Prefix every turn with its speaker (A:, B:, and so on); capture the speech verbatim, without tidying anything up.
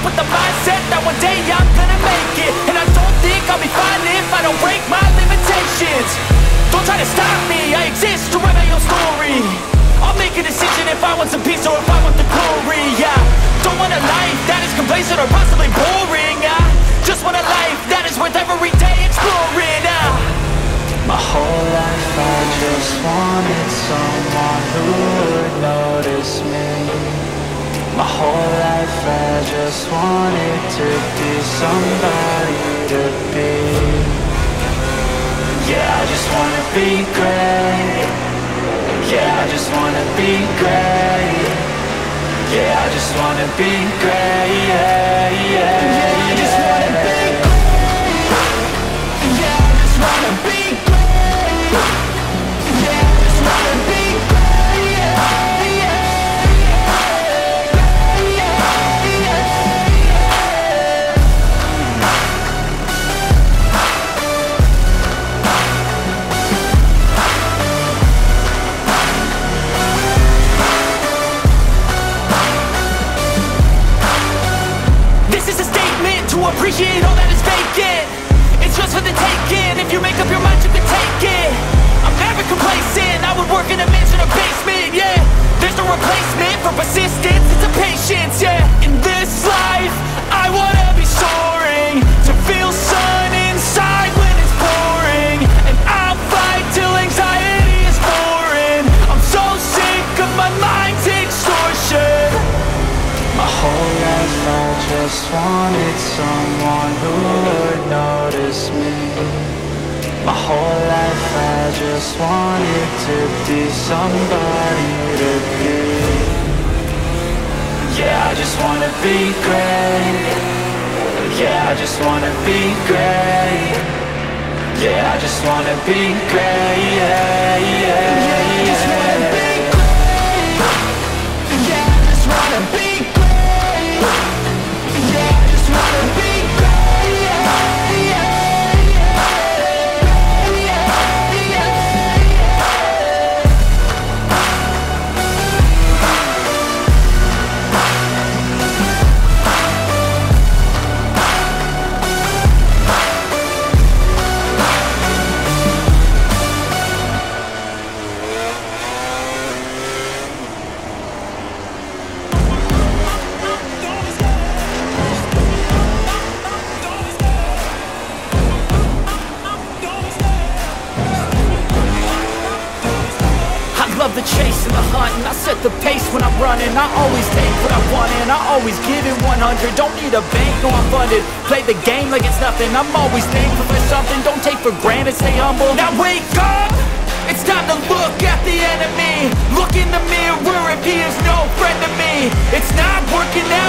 A: with the mindset that one day I'm gonna make it. And I don't think I'll be fine if I don't break my limitations. Don't try to stop me, I exist to write my own story. I'll make a decision if I want some peace or if I want the glory, yeah. Don't want a life that is complacent or possibly boring, I just want a life that is worth every day exploring, uh.
B: My whole life I just wanted someone who would notice me. My whole life I just wanted to be somebody to be. Yeah, I just wanna be great. Yeah, I just wanna be great. Yeah, I just wanna be great. Yeah, yeah, yeah, I just wanna be great. Yeah, I just wanna be great. Yeah, I just wanna be great. Yeah, yeah, yeah, yeah, yeah.
A: This is a statement to appreciate all that is vacant. It's just for the taking. If you make up your mind, you can take it. I'm never complacent. I would work in a mansion or basement, yeah. There's no replacement for persistence, it's a patience, yeah. In this life, I wanna be soaring, to feel sun inside when it's pouring. And I'll fight till anxiety is foreign. I'm so sick of my mind's extortion.
B: My whole life I just wanted someone who would notice me. My whole life I just wanted to be somebody to be. Yeah, I just wanna be great. Yeah, I just wanna be great. Yeah, I just wanna be great. Yeah, yeah, yeah, I just wanna be great. Yeah, I just wanna be great. Yeah, I just wanna be great. Yeah, yeah, yeah, yeah, yeah.
A: Love the chase and the hunt, and I set the pace when I'm running. I always take what I want and I always give it one hundred. Don't need a bank, no I'm funded. Play the game like it's nothing. I'm always thankful for something. Don't take for granted, stay humble. Now wake up! It's time to look at the enemy. Look in the mirror if he is no friend to me. It's not working out.